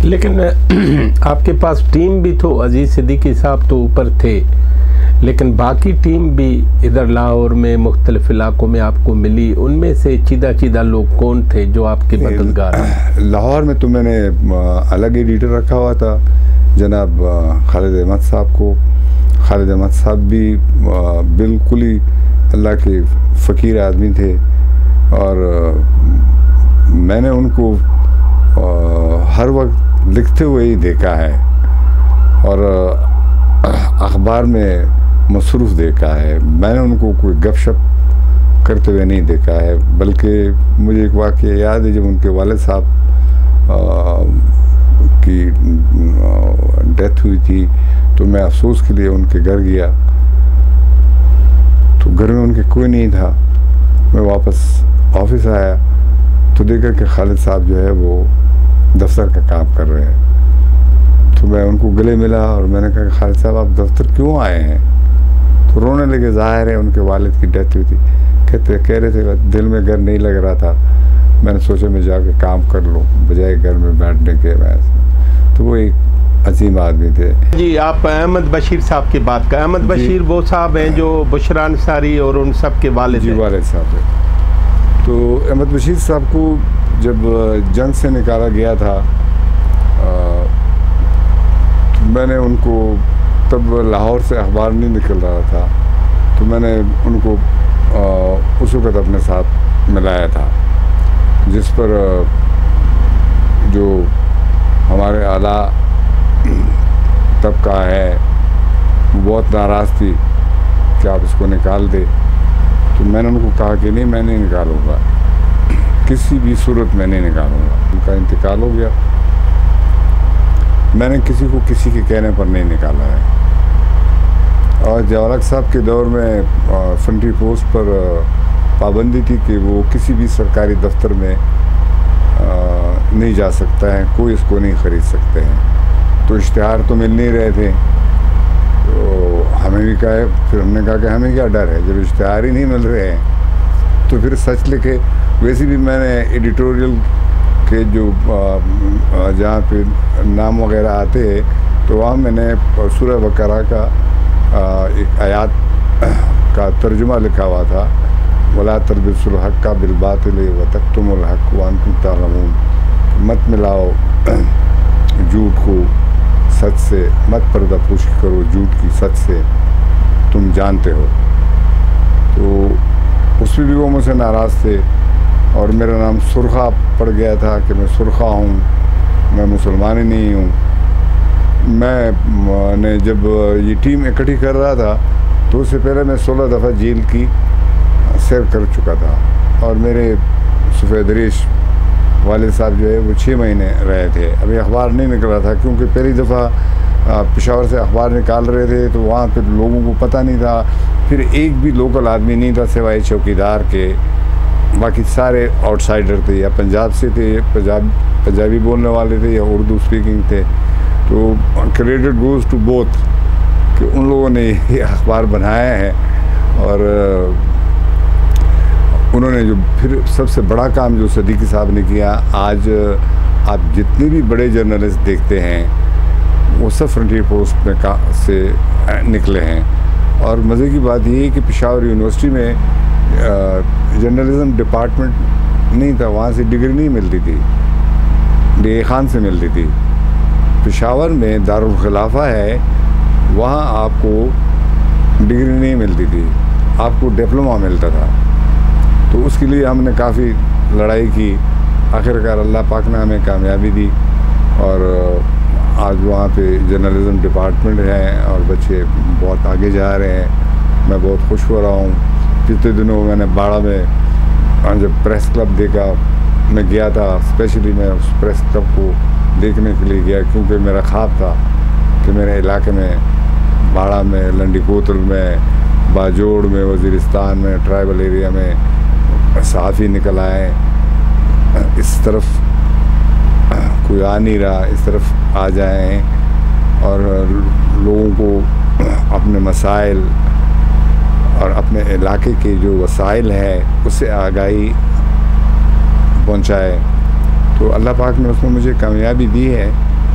लेकिन आपके पास टीम भी तो, अजीज़ सिद्दीकी साहब तो ऊपर थे, लेकिन बाकी टीम भी इधर लाहौर में मुख्तलिफ इलाकों में आपको मिली, उनमें से चीदा चीदा लोग कौन थे जो आपके मददगार हैं? लाहौर में तो मैंने अलग एडिटर रखा हुआ था, जनाब खालिद अहमद साहब को। खालिद अहमद साहब भी बिल्कुल ही अल्लाह के फ़कीर आदमी थे, और मैंने उनको हर वक्त लिखते हुए ही देखा है और अखबार में मसरूफ़ देखा है। मैंने उनको कोई गपशप करते हुए नहीं देखा है, बल्कि मुझे एक वाक़या याद है, जब उनके वालिद साहब की डेथ हुई थी तो मैं अफसोस के लिए उनके घर गया, तो घर में उनके कोई नहीं था। मैं वापस ऑफिस आया तो देखा कि खालिद साहब जो है वो दफ्तर का काम कर रहे हैं। तो मैं उनको गले मिला और मैंने कहा कि खालिद साहब आप दफ्तर क्यों आए हैं? तो रोने लगे। ज़ाहिर है उनके वालिद की डेथ हुई थी। कह रहे थे दिल में घर नहीं लग रहा था, मैंने सोचा मैं जाके काम कर लूँ बजाय घर में बैठने के। तो वो एक अजीम आदमी थे जी। आप अहमद बशीर साहब की बात कर, अहमद बशीर वो साहब हैं जो बुशरा अंसारी और उन सब के वालिद जी, वालिद साहब हैं। तो अहमद बशीर साहब को जब जंग से निकाला गया था तो मैंने उनको, तब लाहौर से अखबार नहीं निकल रहा था, तो मैंने उनको उस वक़्त अपने साथ मिलाया था, जिस पर जो हमारे आला तबका है वो बहुत नाराज़ थी कि आप इसको निकाल दे। तो मैंने उनको कहा कि नहीं, मैं नहीं निकालूंगा, किसी भी सूरत में नहीं निकालूंगा। उनका इंतकाल हो गया, मैंने किसी को किसी के कहने पर नहीं निकाला है। और जवालक साहब के दौर में फ्रंटरी पोस्ट पर पाबंदी थी कि वो किसी भी सरकारी दफ्तर में नहीं जा सकता है, कोई इसको नहीं ख़रीद सकते हैं। तो इश्तिहार तो मिल नहीं रहे थे, तो हमें भी कहा, फिर हमने कहा कि हमें क्या डर है, जब इश्तिहार ही नहीं मिल रहे हैं तो फिर सच लिखे। वैसे भी मैंने एडिटोरियल के जो जहाँ पे नाम वगैरह आते हैं तो वहाँ मैंने सूरह बकरा का एक आयत का तर्जुमा लिखा हुआ था, वला तलबिसुल हक़्क़ बिलबातिल व तक्तुमुल हक़्क़ व अंतुम तालमून। मत मिलाओ झूठ को सच से, मत पर्दापोशी करो झूठ की सच से, तुम जानते हो। तो उसमें भी वो मुझसे नाराज़ थे और मेरा नाम सुरखा पड़ गया था कि मैं सुरखा हूँ, मैं मुसलमान ही नहीं हूँ। मैंने जब ये टीम इकट्ठी कर रहा था तो उससे पहले मैं 16 दफ़ा जेल की सैर कर चुका था, और मेरे सफ़ेद रेश वालिद साहब जो है वो 6 महीने रहे थे। अभी अखबार नहीं निकल रहा था क्योंकि पहली दफ़ा पेशावर से अखबार निकाल रहे थे, तो वहाँ पर लोगों को पता नहीं था। फिर एक भी लोकल आदमी नहीं था सिवाय चौकीदार के, बाकी सारे आउटसाइडर थे, या पंजाब से थे, पंजाबी बोलने वाले थे, या उर्दू स्पीकिंग थे। तो क्रेडिट गोज़ टू बोथ कि उन लोगों ने ये अखबार बनाया है। और उन्होंने जो फिर सबसे बड़ा काम जो सिद्दीकी साहब ने किया, आज आप जितने भी बड़े जर्नलिस्ट देखते हैं वो सब फ्रंटियर पोस्ट में से निकले हैं। और मज़े की बात ये है कि पेशावर यूनिवर्सिटी में जर्नलिज़म डिपार्टमेंट नहीं था, वहाँ से डिग्री नहीं मिलती थी, डे खान से मिलती थी। पेशावर में दारुल खिलाफा है, वहाँ आपको डिग्री नहीं मिलती थी, आपको डिप्लोमा मिलता था। तो उसके लिए हमने काफ़ी लड़ाई की, आखिरकार अल्लाह पाक ने हमें कामयाबी दी, और आज वहाँ पे जर्नलिज़म डिपार्टमेंट है और बच्चे बहुत आगे जा रहे हैं। मैं बहुत खुश हो रहा हूँ। पिछले दिनों मैंने बाड़ा में जब प्रेस क्लब देखा, मैं गया था, स्पेशली मैं उस प्रेस क्लब को देखने के लिए गया क्योंकि मेरा ख्वाब था कि मेरे इलाके में, बाड़ा में, लंडी कोतल में, बाजोड़ में, वज़ीरिस्तान में, ट्राइबल एरिया में सहाफ़ी निकल आए। इस तरफ कोई आ नहीं रहा, इस तरफ आ जाएं और लोगों को अपने मसाइल और अपने इलाके के जो वसाइल हैं उससे आगाही पहुंचाए। तो अल्लाह पाक ने उसमें मुझे कामयाबी दी है।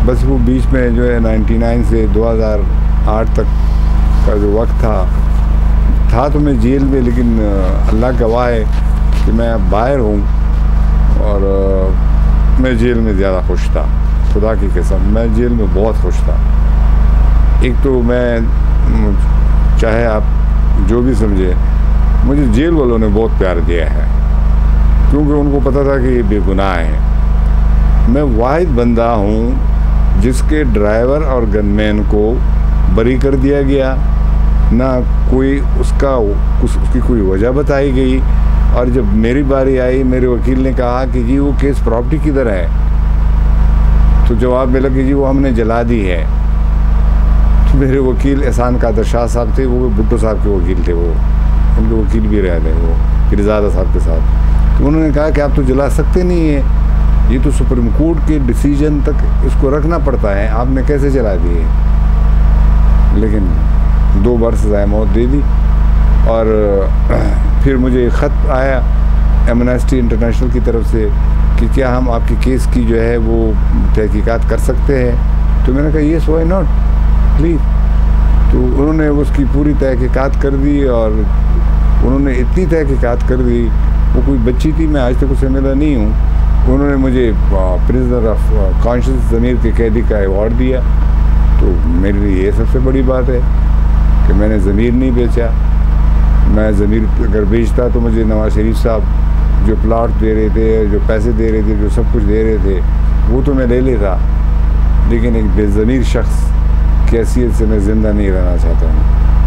बस वो बीच में जो है 99 से 2008 तक का जो वक्त था तो मैं जेल में, लेकिन अल्लाह गवाह है कि मैं अब बाहर हूँ और मैं जेल में ज़्यादा खुश था। खुदा की कसम मैं जेल में बहुत खुश था। एक तो मैं, चाहे आप जो भी समझे, मुझे जेल वालों ने बहुत प्यार दिया है क्योंकि उनको पता था कि ये बेगुनाह है। मैं वाहिद बंदा हूँ जिसके ड्राइवर और गनमैन को बरी कर दिया गया, ना कोई उसकी कोई वजह बताई गई। और जब मेरी बारी आई, मेरे वकील ने कहा कि जी वो केस प्रॉपर्टी किधर है, तो जवाब मिला कि जी वो हमने जला दी है। तो मेरे वकील एहसान कादर शाह साहब थे, वो भुट्टो साहब के वकील थे, वो उनके वकील भी रहे थे वो फिरजादा साहब के साथ। तो उन्होंने कहा कि आप तो जला सकते नहीं है, ये तो सुप्रीम कोर्ट के डिसीजन तक इसको रखना पड़ता है, आपने कैसे जला दिए। लेकिन 2 बार सज़ाए मौत दे दी। और फिर मुझे ख़त आया एमनेस्टी इंटरनेशनल की तरफ से कि क्या हम आपकी केस की जो है वो तहकीकात कर सकते हैं। तो मैंने कहा येस व्हाई नॉट प्लीज़। तो उन्होंने उसकी पूरी तहकीकात कर दी और उन्होंने इतनी तहकीकात कर दी, वो कोई बच्ची थी, मैं आज तक उससे मिला नहीं हूँ। उन्होंने मुझे प्रिजनर ऑफ कॉन्शियस ज़मीर के कैदी का अवार्ड दिया। तो मेरे लिए ये सबसे बड़ी बात है कि मैंने ज़मीर नहीं बेचा। मैं ज़मीर अगर बेचता तो मुझे नवाज शरीफ साहब जो प्लाट दे रहे थे, जो पैसे दे रहे थे, जो सब कुछ दे रहे थे, वो तो मैं ले लेता, लेकिन एक बेज़मीर शख्स की हैसियत से मैं ज़िंदा नहीं रहना चाहता हूँ।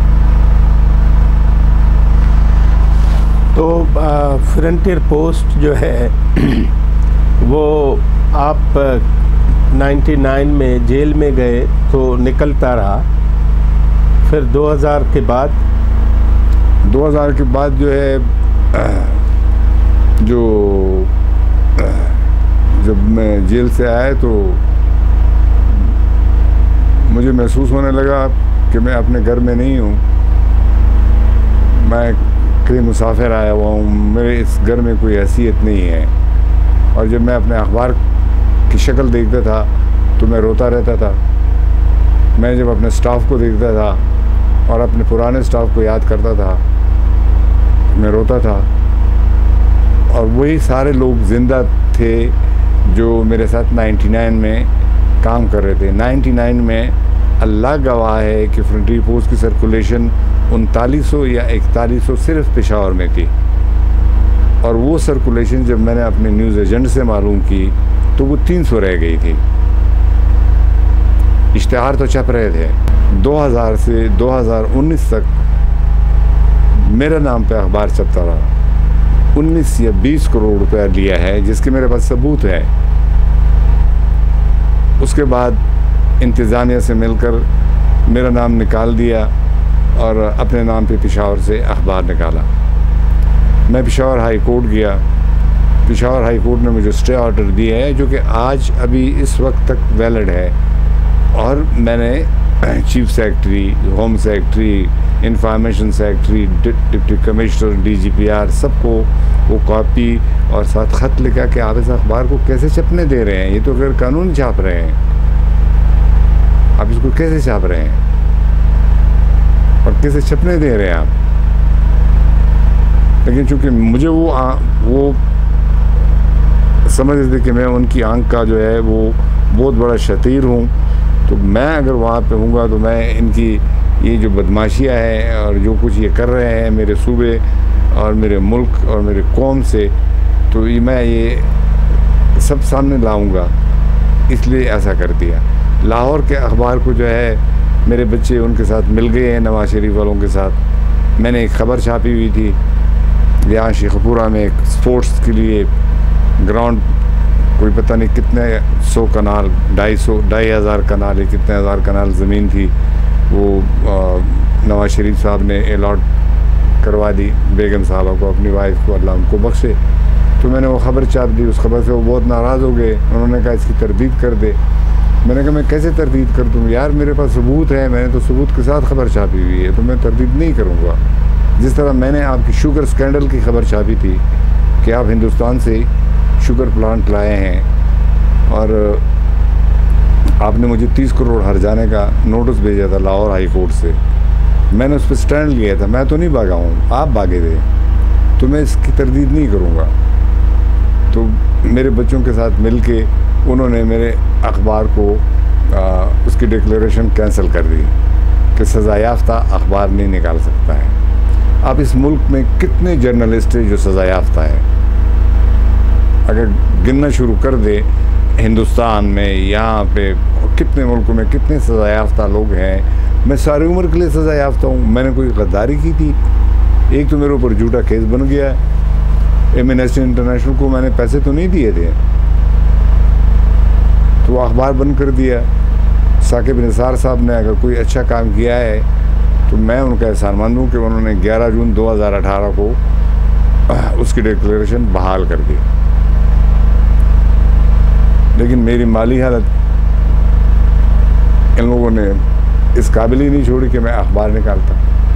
तो फ्रंटियर पोस्ट जो है वो आप 99 में जेल में गए तो निकलता रहा, फिर 2000 के बाद जो है जब मैं जेल से आया तो मुझे महसूस होने लगा कि मैं अपने घर में नहीं हूँ, मैं कहीं मुसाफिर आया हुआ हूँ, मेरे इस घर में कोई हैसियत नहीं है। और जब मैं अपने अखबार की शक्ल देखता था तो मैं रोता रहता था। मैं जब अपने स्टाफ को देखता था और अपने पुराने स्टाफ को याद करता था, मैं रोता था। और वही सारे लोग ज़िंदा थे जो मेरे साथ 99 में काम कर रहे थे। 99 में अल्लाह गवाह है कि फ्रंटियर पोस्ट की सर्कुलेशन 3900 या 4100 सिर्फ पेशावर में थी। और वो सर्कुलेशन जब मैंने अपने न्यूज़ एजेंट से मालूम की तो वो 300 रह गई थी। इश्तिहार तो छप रहे थे। 2000 से 2019 तक मेरे नाम पे अखबार छपता रहा। 19 या 20 करोड़ रुपया लिया है, जिसके मेरे पास सबूत है। उसके बाद इंतज़ामिया से मिलकर मेरा नाम निकाल दिया और अपने नाम पे पेशावर से अखबार निकाला। मैं पेशावर हाई कोर्ट गया। पेशावर हाई कोर्ट ने मुझे स्टे ऑर्डर दिया है जो कि आज अभी इस वक्त तक वैलिड है। और मैंने chief secretary, home secretary, information secretary, deputy commissioner, DGPR सबको वो कॉपी और साथ ख़त लिखा कि आप इस अखबार को कैसे छपने दे रहे हैं, ये तो गैर कानूनी छाप रहे हैं, आप इसको कैसे छाप रहे हैं और कैसे छपने दे रहे हैं आप। लेकिन चूँकि मुझे वो समझ थे कि मैं उनकी आंख का जो है वो बहुत बड़ा शतीर हूँ, तो मैं अगर वहाँ पे हूँगा तो मैं इनकी ये जो बदमाशियाँ हैं और जो कुछ ये कर रहे हैं मेरे सूबे और मेरे मुल्क और मेरे कौम से, तो मैं ये सब सामने लाऊंगा, इसलिए ऐसा कर दिया। लाहौर के अखबार को जो है मेरे बच्चे उनके साथ मिल गए हैं, नवाज शरीफ वालों के साथ। मैंने एक ख़बर छापी हुई थी यहाँ शेखपुरा में, एक स्पोर्ट्स के लिए ग्राउंड, कोई पता नहीं कितने 100 कनाल, 2,500 कनाल या कितने हज़ार कनाल ज़मीन थी, वो नवाज शरीफ साहब ने अलॉट करवा दी बेगम साहबा को, अपनी वाइफ को, अल्लाह उनको बख्शे। तो मैंने वो ख़बर छाप दी। उस खबर से वो बहुत नाराज़ हो गए, उन्होंने कहा इसकी तरदीद कर दे। मैंने कहा मैं कैसे तरदीद कर दूँ यार, मेरे पास सबूत है, मैंने तो सबूत के साथ खबर छापी हुई है, तो मैं तरदीद नहीं करूँगा। जिस तरह मैंने आपकी शुगर स्कैंडल की खबर छापी थी कि आप हिंदुस्तान से शुगर प्लांट लाए हैं और आपने मुझे 30 करोड़ हर्जाने का नोटिस भेजा था लाहौर हाई कोर्ट से, मैंने उस पर स्टैंड लिया था। मैं तो नहीं भागा हूँ, आप भागे थे, तो मैं इसकी तरदीद नहीं करूँगा। तो मेरे बच्चों के साथ मिलके उन्होंने मेरे अखबार को उसकी डिक्लेरेशन कैंसिल कर दी कि सज़ा याफ्ता अखबार नहीं निकाल सकता है। अब इस मुल्क में कितने जर्नलिस्ट हैं जो सज़ा याफ्ता है? अगर गिनना शुरू कर दे हिंदुस्तान में, यहाँ पे कितने मुल्कों में कितने सज़ा याफ्ता लोग हैं। मैं सारी उम्र के लिए सज़ा याफ्ता हूँ। मैंने कोई गद्दारी की थी? एक तो मेरे ऊपर झूठा केस बन गया। एमनेस्टी इंटरनेशनल को मैंने पैसे तो नहीं दिए थे, तो वो अखबार बंद कर दिया। साकिब निसार साहब ने अगर कोई अच्छा काम किया है तो मैं उनका एहसानमंद हूँ कि उन्होंने 11 जून 2018 को उसकी डिक्लेरेशन बहाल कर दी। लेकिन मेरी माली हालत इन लोगों ने इस काबिल ही नहीं छोड़ी कि मैं अखबार निकालता,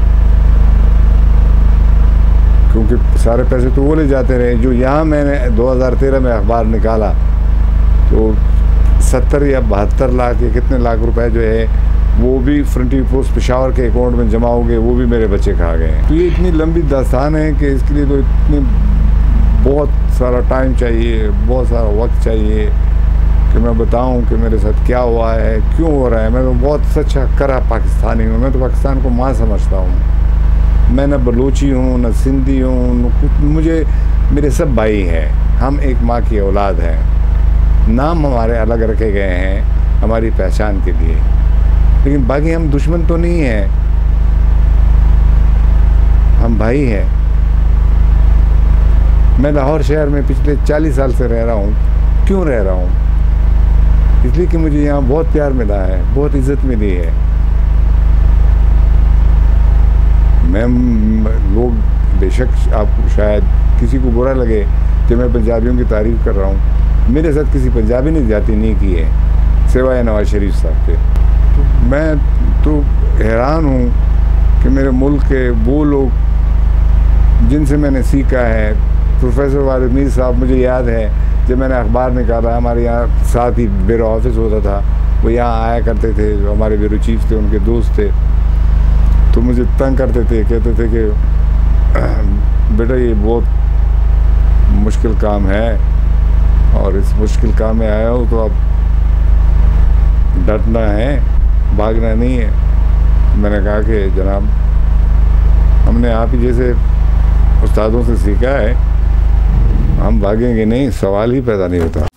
क्योंकि सारे पैसे तो वो ले जाते रहे। जो यहाँ मैंने 2013 में अखबार निकाला तो 70 या 72 लाख या कितने लाख रुपए जो है वो भी फ्रंटियर पोस्ट पेशावर के अकाउंट में जमा हो गए, वो भी मेरे बच्चे खा गए हैं। तो ये इतनी लंबी दास्तान है कि इसके लिए तो इतनी बहुत सारा टाइम चाहिए, बहुत सारा वक्त चाहिए कि मैं बताऊं कि मेरे साथ क्या हुआ है, क्यों हो रहा है। मैं तो बहुत सच्चा करा पाकिस्तानी हूँ। मैं तो पाकिस्तान को माँ समझता हूँ। मैं न बलूची हूँ, न सिंधी हूँ, न कुछ। मुझे मेरे सब भाई हैं, हम एक माँ की औलाद हैं। नाम हमारे अलग रखे गए हैं हमारी पहचान के लिए, लेकिन बाकी हम दुश्मन तो नहीं हैं, हम भाई हैं। मैं लाहौर शहर में पिछले 40 साल से रह रहा हूँ। क्यों रह रहा हूँ? इसलिए कि मुझे यहाँ बहुत प्यार मिला है, बहुत इज्जत मिली है। मैं लोग बेशक आपको शायद किसी को बुरा लगे कि मैं पंजाबियों की तारीफ़ कर रहा हूँ, मेरे साथ किसी पंजाबी ने जाती नहीं की है सिवाय नवाज शरीफ साहब के। तो मैं तो हैरान हूँ कि मेरे मुल्क के वो लोग जिनसे मैंने सीखा है। प्रोफेसर वालिद मीर साहब, मुझे याद है जब मैंने अखबार निकाला, हमारे यहाँ साथ ही ब्यूरो ऑफिस होता था, वो यहाँ आया करते थे, जो हमारे ब्यूरो चीफ थे उनके दोस्त थे, तो मुझे तंग करते थे, कहते थे कि बेटा ये बहुत मुश्किल काम है और इस मुश्किल काम में आया हो तो अब डटना है, भागना नहीं है। मैंने कहा कि जनाब हमने आप ही जैसे उस्तादों से सीखा है, हम भागेंगे नहीं, सवाल ही पैदा नहीं होता।